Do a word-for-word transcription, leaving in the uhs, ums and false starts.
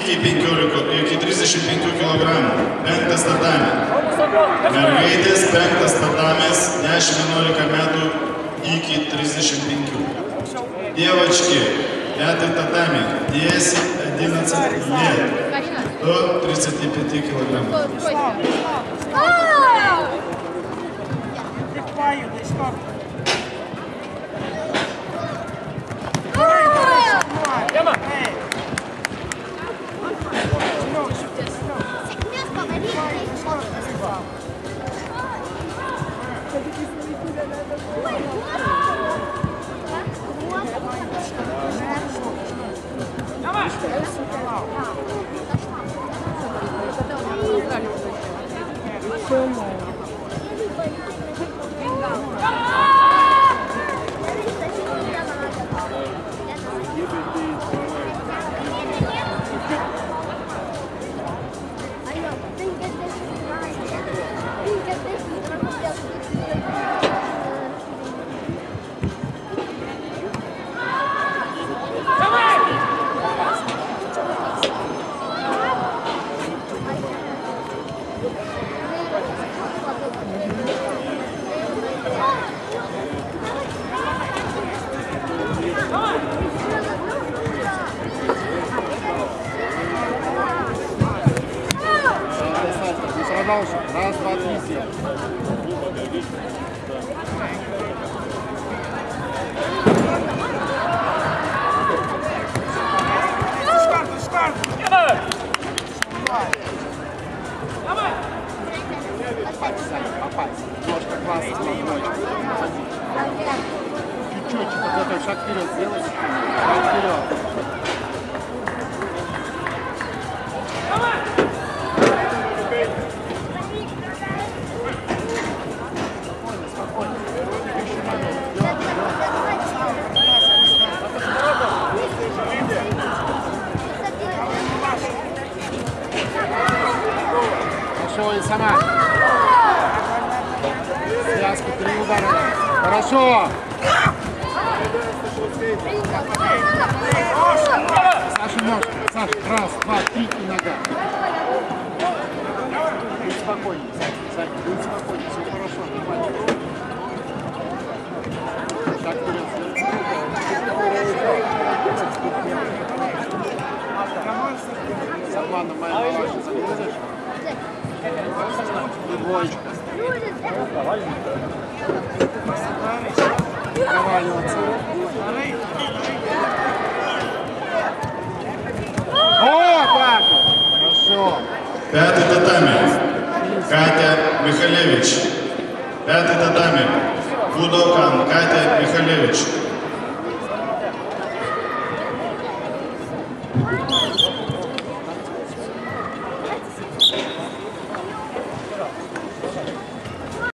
iki penkiolikos, iki trisdešimt penkių kilogramų. Penktas tatami. Mergaitės penktas tatamis, dešimt vienuolika metų iki trisdešimt penkių. Девочки, пятый татами, десять-одиннадцать лет, до тридцати пяти килограммов. Раз, два, три, семь. Ножка классно, ножка. Чуть-чуть, подготовь, шаг вперед сделай. Шаг вперед. Хорошо, и сама. Связка, три удара. Хорошо. Саша, ножка. Саша, раз, два, три и нога. Будь спокойнее, Саша, будь спокойнее. Все хорошо, нормально. Шаг вперед. Саблана, моя малаша, залезешь? И двоечка. Проваливаться. О, так! Хорошо. Пятый татами. Катя Михалевич. Пятый татами. Будокан Катя Михалевич.